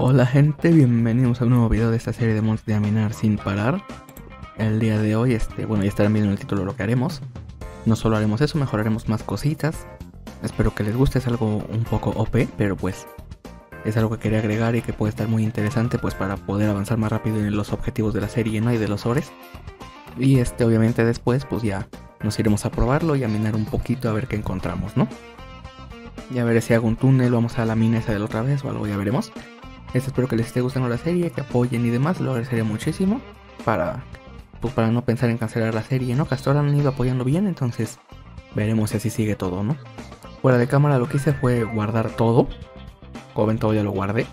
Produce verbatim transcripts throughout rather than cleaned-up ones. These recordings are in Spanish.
Hola gente, bienvenidos a un nuevo video de esta serie de mods de Aminar sin parar. El día de hoy, este, bueno, ya estarán viendo en el título lo que haremos. No solo haremos eso, mejoraremos más cositas. Espero que les guste, es algo un poco O P, pero pues es algo que quería agregar y que puede estar muy interesante pues para poder avanzar más rápido en los objetivos de la serie, ¿no? Y de los ores. Y este, obviamente después, pues ya nos iremos a probarlo y a minar un poquito a ver qué encontramos, ¿no? Ya veré si hago un túnel, vamos a la mina esa de la otra vez o algo, ya veremos. Este, espero que les esté gustando la serie, que apoyen y demás, lo agradecería muchísimo. Para, pues para no pensar en cancelar la serie, ¿no? Que hasta ahora han ido apoyando bien, entonces veremos si así sigue todo, ¿no? Fuera de cámara lo que hice fue guardar todo. Como ven, todo ya lo guardé.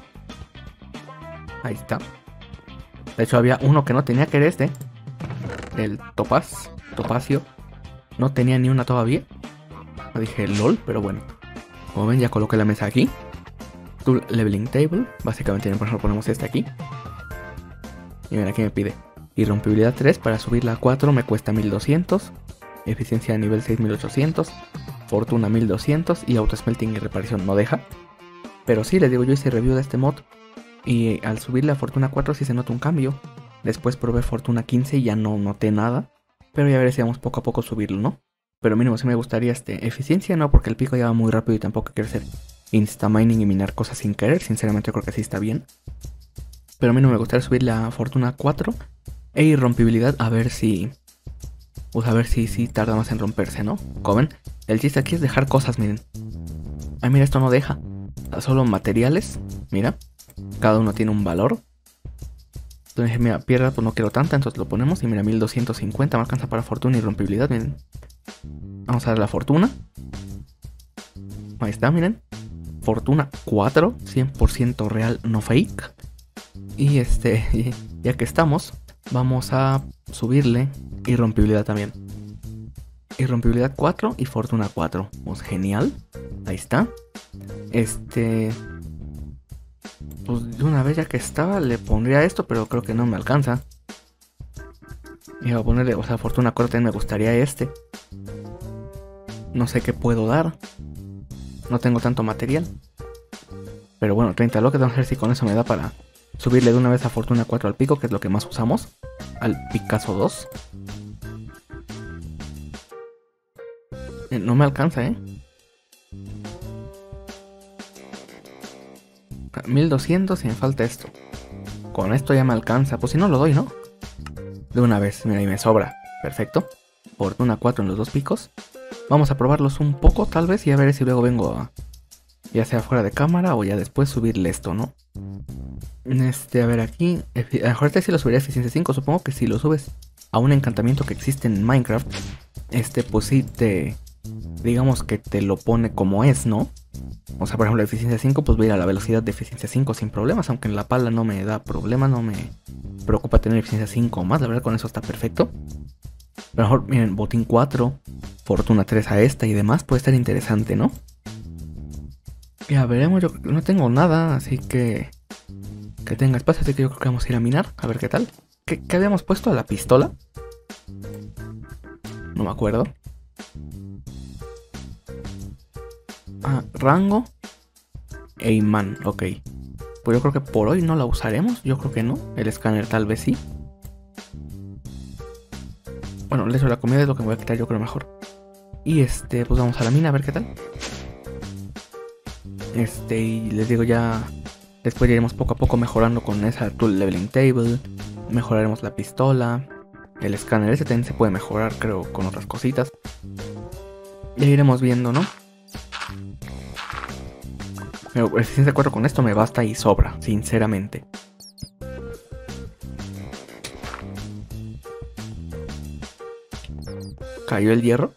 Ahí está. De hecho había uno que no tenía, que era este. El topaz, topacio. No tenía ni una todavía. No dije lol, pero bueno. Como ven, ya coloqué la mesa aquí. Tool Leveling Table. Básicamente, por ejemplo, ponemos este aquí. Y ven, aquí me pide irrompibilidad tres. Para subirla a cuatro me cuesta mil doscientos. Eficiencia a nivel seis mil ochocientos. Fortuna mil doscientos. Y auto smelting y reparación no deja. Pero sí, les digo, yo hice review de este mod. Y al subirle a fortuna cuatro sí se nota un cambio. Después probé fortuna quince y ya no noté nada. Pero ya veré si vamos poco a poco subirlo, ¿no? Pero mínimo si me gustaría este eficiencia, no, porque el pico ya va muy rápido y tampoco quiero hacer insta mining y minar cosas sin querer. Sinceramente creo que sí está bien. Pero a mí no me gustaría subir la fortuna cuatro e irrompibilidad a ver si... Pues a ver si, si tarda más en romperse, ¿no? Como ven, el chiste aquí es dejar cosas, miren. Ay, mira, esto no deja. Solo materiales, mira. Cada uno tiene un valor. Entonces, mira, piedra pues no quiero tanta, entonces lo ponemos. Y mira, mil doscientos cincuenta me alcanza para fortuna y rompibilidad, miren. Vamos a dar la fortuna. Ahí está, miren. Fortuna cuatro, cien por ciento real, no fake. Y este, ya que estamos, vamos a subirle irrompibilidad también. Irrompibilidad cuatro y fortuna cuatro. Pues genial. Ahí está. Este... Pues de una vez ya que estaba le pondría esto, pero creo que no me alcanza. Iba a ponerle, o sea, fortuna cuatro también me gustaría este. No sé qué puedo dar. No tengo tanto material. Pero bueno, treinta bloques, vamos a ver si con eso me da para subirle de una vez a fortuna cuatro al pico, que es lo que más usamos. Al Picasso dos. Eh, no me alcanza, ¿eh? mil doscientos y me falta esto. Con esto ya me alcanza. Pues si no lo doy, ¿no? De una vez, mira, y me sobra. Perfecto. Fortuna cuatro en los dos picos. Vamos a probarlos un poco, tal vez, y a ver si luego vengo a... Ya sea fuera de cámara o ya después subirle esto, ¿no? Este, a ver aquí... A lo mejor este sí lo subiría a eficiencia cinco. Supongo que si lo subes a un encantamiento que existe en Minecraft, este, pues sí te... Digamos que te lo pone como es, ¿no? O sea, por ejemplo, eficiencia cinco, pues voy a ir a la velocidad de eficiencia cinco sin problemas. Aunque en la pala no me da problema, no me preocupa tener eficiencia cinco o más. La verdad, con eso está perfecto. A lo mejor, miren, botín cuatro, fortuna tres a esta y demás. Puede estar interesante, ¿no? Ya veremos, yo no tengo nada, así que... Que tenga espacio, así que yo creo que vamos a ir a minar. A ver qué tal. ¿Qué, qué habíamos puesto a la pistola? No me acuerdo. Ah, rango e imán, ok. Pues yo creo que por hoy no la usaremos. Yo creo que no. El escáner tal vez sí. Bueno, eso de la comida es lo que me voy a quitar yo creo mejor. Y este, pues vamos a la mina a ver qué tal. Este, y les digo ya... Después iremos poco a poco mejorando con esa Tool Leveling Table. Mejoraremos la pistola. El escáner ese también se puede mejorar, creo, con otras cositas. Ya iremos viendo, ¿no? Pero eficiencia cuatro con esto me basta y sobra, sinceramente. ¿Cayó el hierro?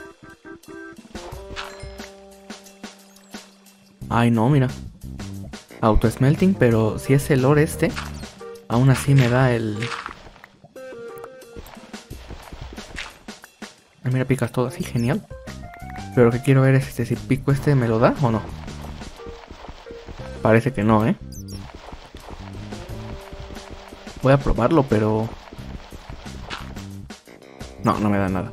Ay, no, mira. Auto smelting, pero si es el ore este, aún así me da el... Ay, mira, picas todo así, genial. Pero lo que quiero ver es este, si pico este me lo da o no. Parece que no, ¿eh? Voy a probarlo, pero... No, no me da nada.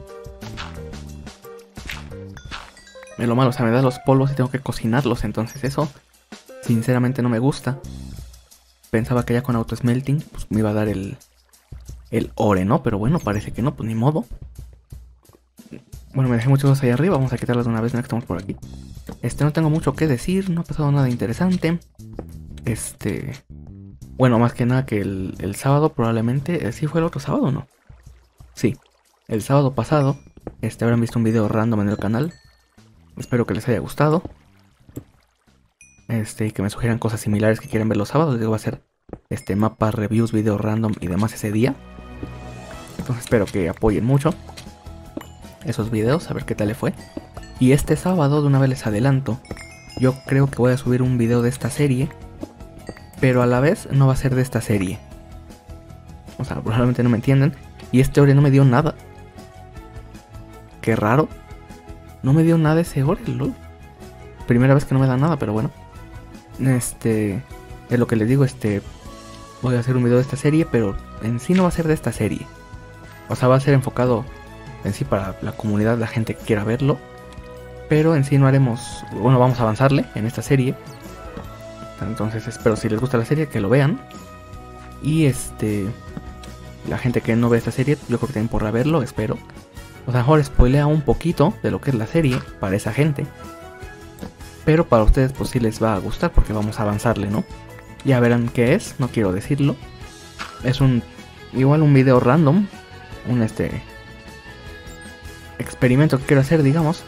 Es lo malo, o sea, me da los polvos y tengo que cocinarlos, entonces eso sinceramente no me gusta. pensaba que ya con auto smelting pues me iba a dar el, el ore, ¿no? Pero bueno, parece que no, pues ni modo. Bueno, me dejé muchas cosas ahí arriba, vamos a quitarlas de una vez, no que estamos por aquí. Este, no tengo mucho que decir, no ha pasado nada interesante. Este... Bueno, más que nada que el, el sábado probablemente... ¿Sí fue el otro sábado o no? Sí, el sábado pasado, este, habrán visto un video random en el canal. Espero que les haya gustado. Este, y que me sugieran cosas similares que quieren ver los sábados. Digo, va a ser este, mapas, reviews, video random y demás ese día. Entonces espero que apoyen mucho esos videos, a ver qué tal le fue. Y este sábado, de una vez les adelanto, yo creo que voy a subir un video de esta serie, pero a la vez no va a ser de esta serie. O sea, probablemente no me entienden. Y este ore no me dio nada. Qué raro. No me dio nada ese ore, lol. Primera vez que no me da nada, pero bueno. Este... Es lo que les digo, este... Voy a hacer un video de esta serie, pero en sí no va a ser de esta serie. O sea, va a ser enfocado en sí para la comunidad, la gente que quiera verlo. Pero en sí no haremos... Bueno, vamos a avanzarle en esta serie. Entonces espero, si les gusta la serie, que lo vean. Y este... La gente que no ve esta serie, yo creo que tienen por verlo, espero. O sea, mejor spoilea un poquito de lo que es la serie para esa gente. Pero para ustedes pues sí les va a gustar porque vamos a avanzarle, ¿no? Ya verán qué es, no quiero decirlo. Es un... Igual un video random. Un este... experimento que quiero hacer, digamos.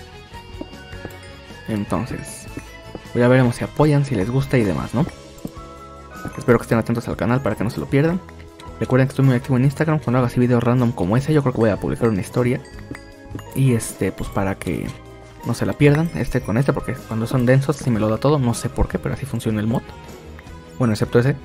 Entonces... Pues ya veremos si apoyan, si les gusta y demás, ¿no? Espero que estén atentos al canal para que no se lo pierdan. Recuerden que estoy muy activo en Instagram. Cuando haga así videos random como ese, yo creo que voy a publicar una historia. Y este, pues para que no se la pierdan, este con este, porque cuando son densos sí me lo da todo. No sé por qué, pero así funciona el mod. Bueno, excepto ese.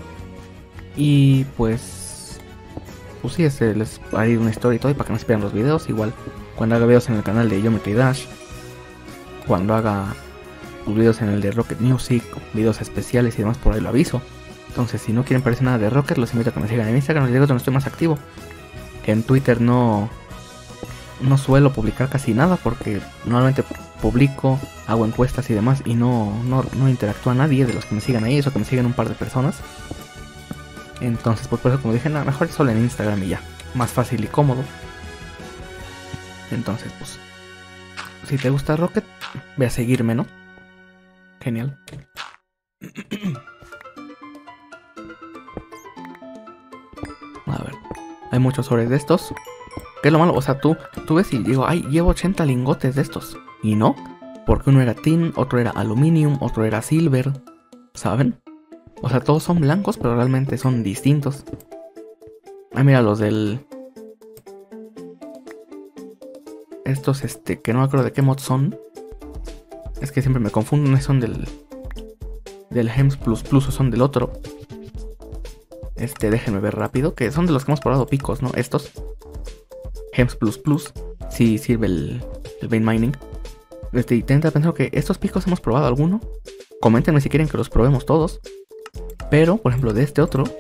Y pues... Pues sí, este, les haré una historia y todo, y para que no se pierdan los videos. Igual, cuando haga videos en el canal de Geometry Dash, cuando haga videos en el de Rocket Music, videos especiales y demás, por ahí lo aviso. Entonces, si no quieren parecer nada de Rocket, los invito a que me sigan en Instagram. Les digo donde estoy más activo. En Twitter no, no suelo publicar casi nada porque normalmente publico, hago encuestas y demás y no, no, no interactúa nadie de los que me sigan ahí, eso que me siguen un par de personas. Entonces, pues por eso como dije, nada, mejor solo en Instagram y ya. Más fácil y cómodo. Entonces, pues, si te gusta Rocket, ve a seguirme, ¿no? Genial. A ver, hay muchos ores de estos. ¿Qué es lo malo? O sea, tú, tú ves y digo, ay, llevo ochenta lingotes de estos. Y no, porque uno era tin, otro era aluminium, otro era silver. ¿Saben? O sea, todos son blancos, pero realmente son distintos. Ah, mira, los del... Estos, este, que no me acuerdo de qué mod son. Es que siempre me confundo, no son del... Del Hems Plus Plus o son del otro. Este, déjenme ver rápido, que son de los que hemos probado picos, ¿no? Estos. Hems Plus Plus. Sí sirve el, el vein mining. Este, intenta pensar que estos picos hemos probado alguno. Coméntenme si quieren que los probemos todos. Pero, por ejemplo, de este otro.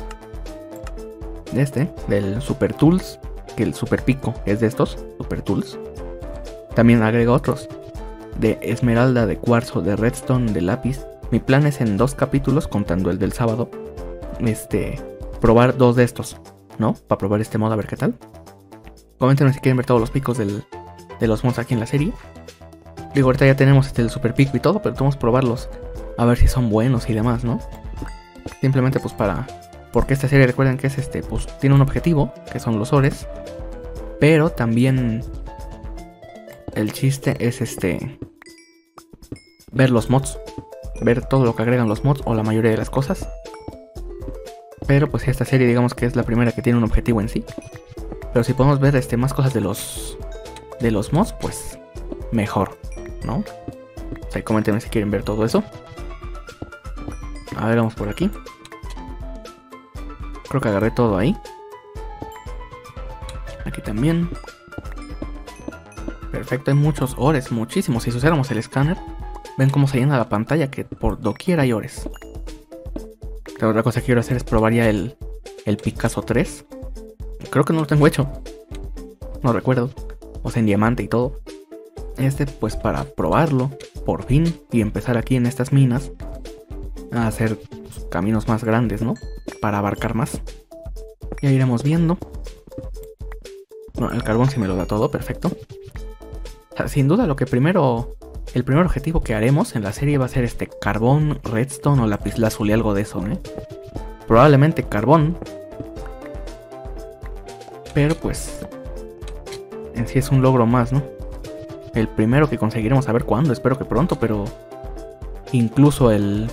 De este, del Super Tools. Que el Super Pico es de estos, Super Tools. También agrega otros. De esmeralda, de cuarzo, de redstone, de lápiz. Mi plan es en dos capítulos, contando el del sábado. Este, probar dos de estos, ¿no? Para probar este modo, a ver qué tal. Coméntenme si quieren ver todos los picos del, de los mods aquí en la serie. Digo, ahorita ya tenemos este, el super pico y todo, pero vamos a probarlos. A ver si son buenos y demás, ¿no? Simplemente pues para... Porque esta serie, recuerden que es este, pues tiene un objetivo, que son los ores. Pero también... El chiste es este... Ver los mods. Ver todo lo que agregan los mods, o la mayoría de las cosas. Pero pues esta serie digamos que es la primera que tiene un objetivo en sí. Pero si podemos ver este, más cosas de los de los mods, pues mejor, ¿no? O sea, coméntenme si quieren ver todo eso. A ver, vamos por aquí. Creo que agarré todo ahí. Aquí también. Perfecto, hay muchos ores, muchísimos. Si usáramos el escáner, ven cómo se llena la pantalla, que por doquier hay ores. La otra cosa que quiero hacer es probar ya el, el Picasso tres. Creo que no lo tengo hecho. No recuerdo. O sea, en diamante y todo. Este pues para probarlo, por fin. Y empezar aquí en estas minas a hacer caminos más grandes, ¿no? Para abarcar más. Ya iremos viendo. Bueno, el carbón sí me lo da todo, perfecto. O sea, sin duda lo que primero... El primer objetivo que haremos en la serie va a ser este carbón, redstone o lapislázuli, algo de eso, ¿eh? Probablemente carbón. Pero pues... En sí es un logro más, ¿no? El primero que conseguiremos, a ver cuándo, espero que pronto, pero... Incluso el...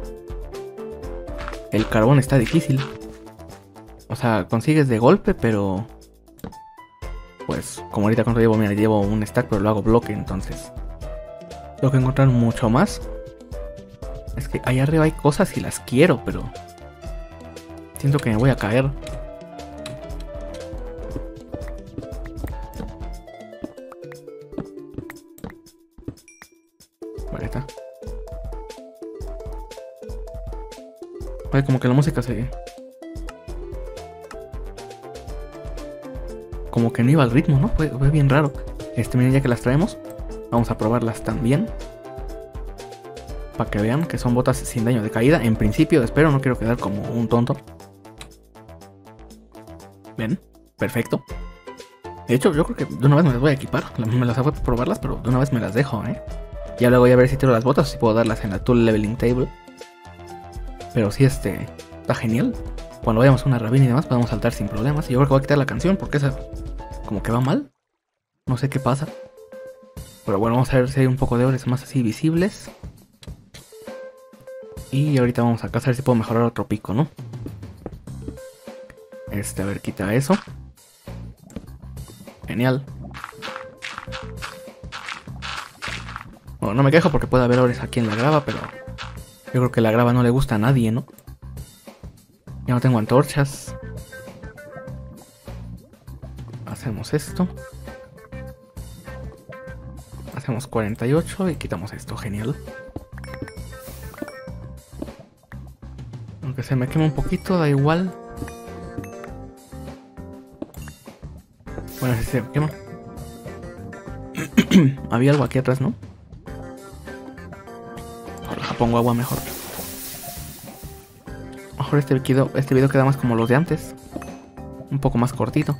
El carbón está difícil. O sea, consigues de golpe, pero... Pues, como ahorita cuando llevo, mira, llevo un stack, pero lo hago bloque, entonces... Tengo que encontrar mucho más. Es que allá arriba hay cosas y las quiero, pero... Siento que me voy a caer. Vale, está. Oye, como que la música se... Como que no iba al ritmo, ¿no? Fue, fue bien raro. Este, miren, ya que las traemos... Vamos a probarlas también. Para que vean que son botas sin daño de caída. En principio, espero, no quiero quedar como un tonto. Bien, perfecto. De hecho, yo creo que de una vez me las voy a equipar. Me las hago probarlas, pero de una vez me las dejo, ¿eh? Ya luego voy a ver si tiro las botas o si puedo darlas en la Tool Leveling Table. Pero sí, este... Está genial. Cuando vayamos a una ravina y demás podemos saltar sin problemas. Y yo creo que voy a quitar la canción porque esa... Como que va mal. No sé qué pasa. Pero bueno, vamos a ver si hay un poco de ores más así visibles. Y ahorita vamos acá a ver si puedo mejorar otro pico, ¿no? Este, a ver, quita eso. Genial. Bueno, no me quejo porque puede haber ores aquí en la grava, pero... Yo creo que la grava no le gusta a nadie, ¿no? Ya no tengo antorchas. Hacemos esto. Hacemos cuarenta y ocho y quitamos esto, genial. Aunque se me quema un poquito, da igual. Bueno, si se me quema. Había algo aquí atrás, ¿no? Ahora pongo agua mejor. Mejor este video, este video queda más como los de antes. Un poco más cortito.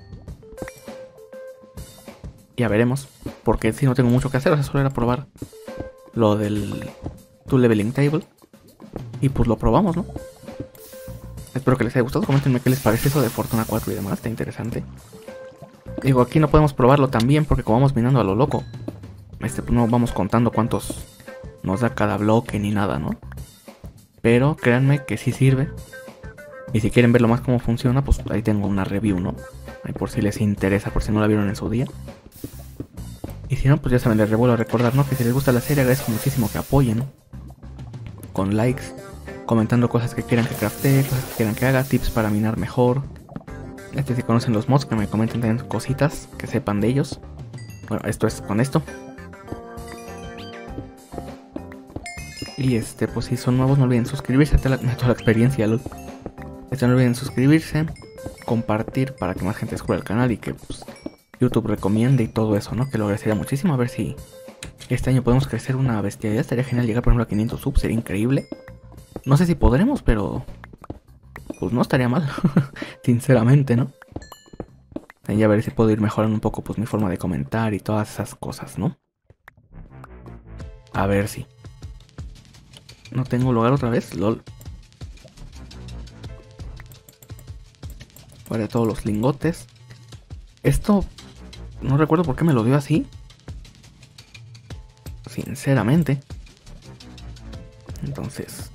Ya veremos. Porque si no tengo mucho que hacer, o sea, solo era probar lo del Tool Leveling Table. Y pues lo probamos, ¿no? Espero que les haya gustado. Coméntenme qué les parece eso de Fortuna cuatro y demás. Está interesante. Digo, aquí no podemos probarlo también porque como vamos minando a lo loco, este, pues no vamos contando cuántos nos da cada bloque ni nada, ¿no? Pero créanme que sí sirve. Y si quieren verlo más cómo funciona, pues ahí tengo una review, ¿no? Ahí por si les interesa, por si no la vieron en su día. Y si no, pues ya saben, les revuelvo a recordar, ¿no? Que si les gusta la serie, agradezco muchísimo que apoyen. Con likes, comentando cosas que quieran que craftee, cosas que quieran que haga, tips para minar mejor. Este, si conocen los mods, que me comenten también cositas, que sepan de ellos. Bueno, esto es con esto. Y este, pues si son nuevos, no olviden suscribirse a toda la, a toda la experiencia, lol. Este, no olviden suscribirse, compartir para que más gente descubra el canal y que pues YouTube recomiende y todo eso, ¿no? Que lo agradecería muchísimo. A ver si este año podemos crecer una bestialidad. Estaría genial llegar, por ejemplo, a quinientos subs. Sería increíble. No sé si podremos, pero... Pues no estaría mal. Sinceramente, ¿no? Y a ver si puedo ir mejorando un poco pues mi forma de comentar y todas esas cosas, ¿no? A ver si... No tengo lugar otra vez, lol. Fuera de todos los lingotes. Esto... No recuerdo por qué me lo dio así. Sinceramente. Entonces...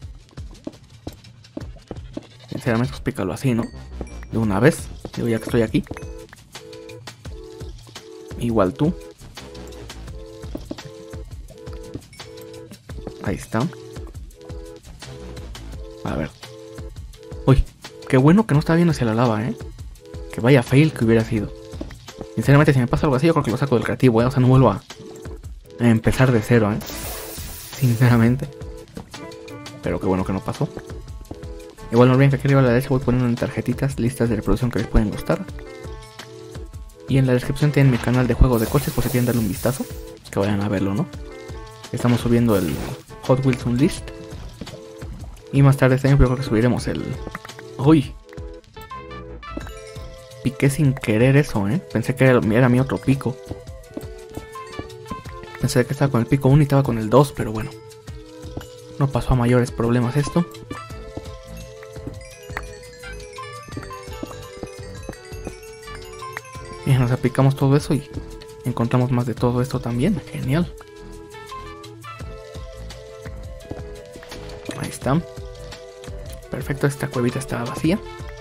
Sinceramente, pues pícalo así, ¿no? De una vez. Digo, ya que estoy aquí. Igual tú. Ahí está. A ver. Uy, qué bueno que no está viendo hacia la lava, ¿eh? Que vaya fail que hubiera sido. Sinceramente, si me pasa algo así, yo creo que lo saco del creativo, ¿eh? O sea, no vuelvo a, a empezar de cero, ¿eh? Sinceramente. Pero qué bueno que no pasó. Igual no olviden que aquí arriba a la derecha voy poniendo en tarjetitas listas de reproducción que les pueden gustar. Y en la descripción tienen mi canal de juegos de coches por si quieren darle un vistazo. Que vayan a verlo, ¿no? Estamos subiendo el Hot Wheels Unleashed. Y más tarde este año yo creo que subiremos el... ¡Uy! Piqué sin querer eso, ¿eh? Pensé que era, era mi otro pico. Pensé que estaba con el pico uno y estaba con el dos, pero bueno. No pasó a mayores problemas esto. Y nos aplicamos todo eso y encontramos más de todo esto también. Genial. Ahí está. Perfecto, esta cuevita está vacía.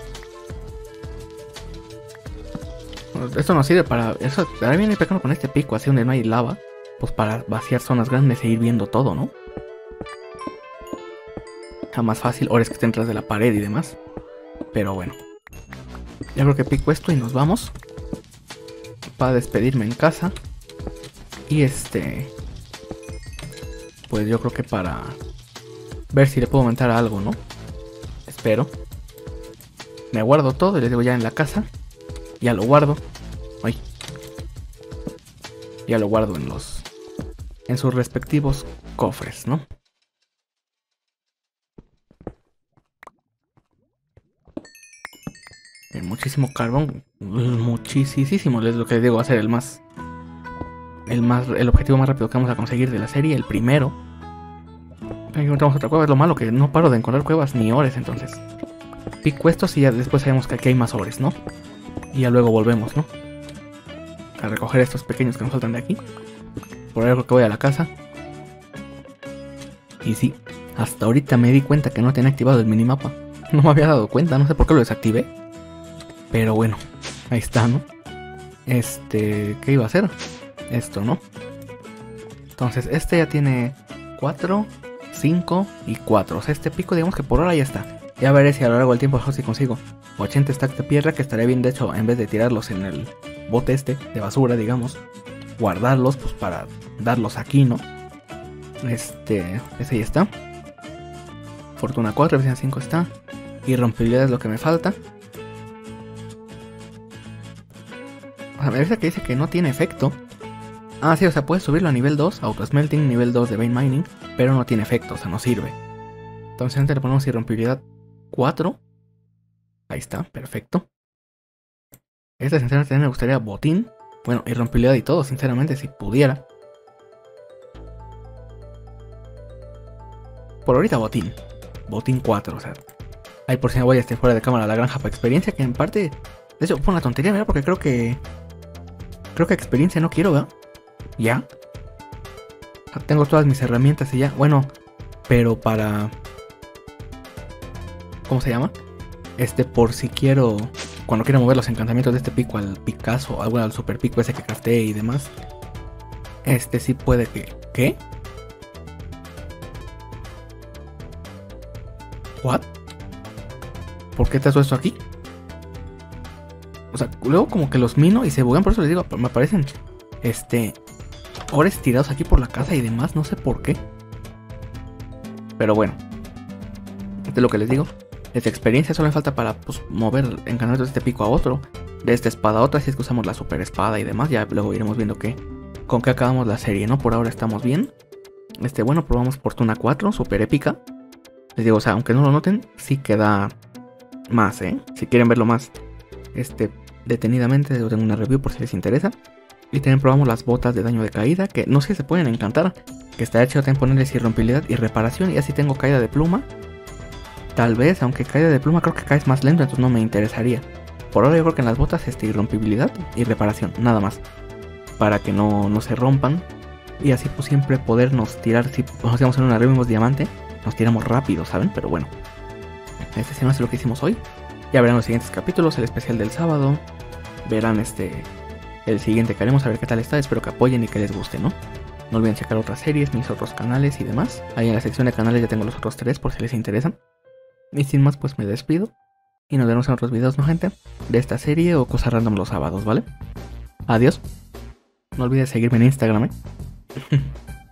Esto nos sirve para... Eso, ahora viene pecando con este pico, así donde no hay lava. Pues para vaciar zonas grandes e ir viendo todo, ¿no? Está más fácil, ahora es que estén tras de la pared y demás. Pero bueno. Ya creo que pico esto y nos vamos. Para despedirme en casa. Y este... Pues yo creo que para... ver si le puedo aumentar a algo, ¿no? Espero. Me guardo todo y les digo ya en la casa. Ya lo guardo. Ay. Ya lo guardo en los... en sus respectivos cofres, ¿no? Hay muchísimo carbón. Muchísimo. Es lo que digo, va a ser el más... El más... El objetivo más rápido que vamos a conseguir de la serie. El primero. Aquí encontramos otra cueva. Es lo malo que no paro de encontrar cuevas ni ores, entonces. Pico estos y ya después sabemos que aquí hay más ores, ¿no? Y ya luego volvemos, ¿no? A recoger estos pequeños que nos faltan de aquí. Por ahí creo que voy a la casa. Y sí, hasta ahorita me di cuenta que no tenía activado el minimapa. No me había dado cuenta, no sé por qué lo desactivé. Pero bueno, ahí está, ¿no? Este, ¿qué iba a hacer? Esto, ¿no? Entonces, este ya tiene cuatro, cinco y cuatro. O sea, este pico, digamos que por ahora ya está. Ya veré si a lo largo del tiempo si consigo ochenta stacks de piedra, que estaría bien, de hecho, en vez de tirarlos en el bote este de basura, digamos, guardarlos pues para darlos aquí, ¿no? Este, ese ya está. Fortuna cuatro, eficiencia cinco está. Irrompibilidad es lo que me falta. O sea, me parece que dice que no tiene efecto. Ah, sí, o sea, puedes subirlo a nivel dos, Auto Smelting, nivel dos de Vein Mining, pero no tiene efecto, o sea, no sirve. Entonces antes le ponemos irrompibilidad cuatro. Ahí está, perfecto. Esta sinceramente me gustaría botín. Bueno, irrompibilidad y todo, sinceramente, si pudiera. Por ahorita botín. Botín cuatro, o sea. Ahí por si me voy a estar fuera de cámara a la granja para experiencia, que en parte... De hecho, fue una tontería, ¿verdad? Porque creo que... Creo que experiencia no quiero, ¿verdad? ¿Ya? O sea, tengo todas mis herramientas y ya. Bueno, pero para... ¿Cómo se llama? Este, por si quiero... Cuando quiera mover los encantamientos de este pico al Picasso, al, al super pico ese que crafté y demás. Este sí puede que... ¿Qué? ¿What? ¿Por qué te hago esto aquí? O sea, luego como que los mino y se buguean, por eso les digo, me aparecen... Este... ores tirados aquí por la casa y demás, no sé por qué. Pero bueno. Esto es lo que les digo. Desde experiencia solo me falta para pues, mover encantamientos de este pico a otro. De esta espada a otra, si es que usamos la super espada y demás. Ya luego iremos viendo qué, con qué acabamos la serie, ¿no? Por ahora estamos bien. Este, bueno, probamos Fortuna cuatro, super épica. Les digo, o sea, aunque no lo noten, sí queda más, ¿eh? Si quieren verlo más este, detenidamente, yo tengo una review por si les interesa. Y también probamos las botas de daño de caída, que no sé si se pueden encantar. Que está hecho también ponerles irrompibilidad y reparación. Y así tengo caída de pluma. Tal vez, aunque caída de pluma creo que caes más lento, entonces no me interesaría. Por ahora yo creo que en las botas este, irrompibilidad y reparación, nada más. Para que no, no se rompan. Y así pues siempre podernos tirar, si nos hacemos en una revivimos diamante, nos tiramos rápido, ¿saben? Pero bueno. Este sí no es lo que hicimos hoy. Ya verán los siguientes capítulos, el especial del sábado. Verán este el siguiente que haremos, a ver qué tal está. Espero que apoyen y que les guste, ¿no? No olviden checar otras series, mis otros canales y demás. Ahí en la sección de canales ya tengo los otros tres por si les interesan. Y sin más pues me despido. Y nos vemos en otros videos, ¿no, gente? De esta serie o cosas random los sábados, ¿vale? Adiós. No olvides seguirme en Instagram, ¿eh?